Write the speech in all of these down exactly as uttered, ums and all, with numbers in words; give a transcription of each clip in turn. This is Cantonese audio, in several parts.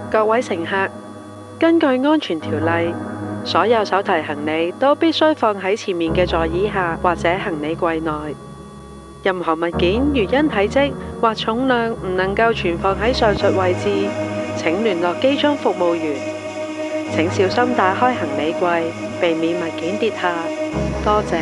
各位乘客，根據安全條例，所有手提行李都必須放喺前面嘅座椅下或者行李櫃內。任何物件如因體積或重量唔能夠存放喺上述位置，請聯絡機艙服務員。請小心打開行李櫃，避免物件跌下。多謝。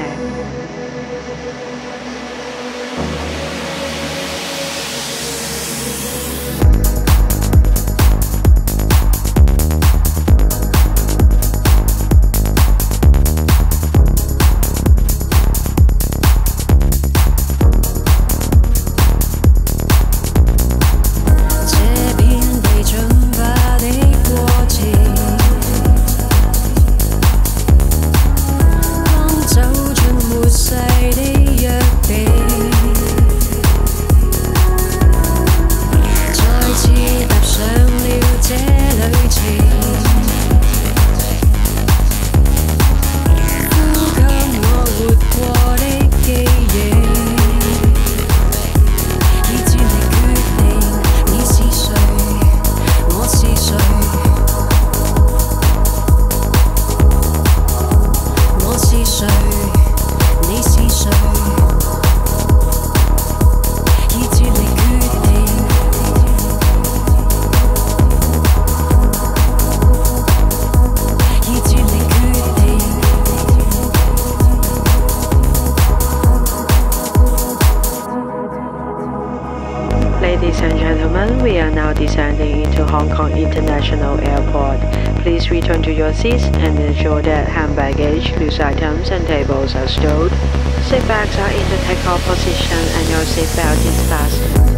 Ladies and gentlemen, we are now descending into Hong Kong International Airport. Please return to your seats and ensure that hand baggage, loose items and tables are stowed. Seat bags are in the take-off position and your seat belt is fastened.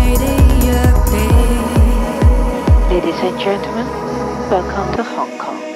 Ladies and gentlemen, welcome to Hong Kong.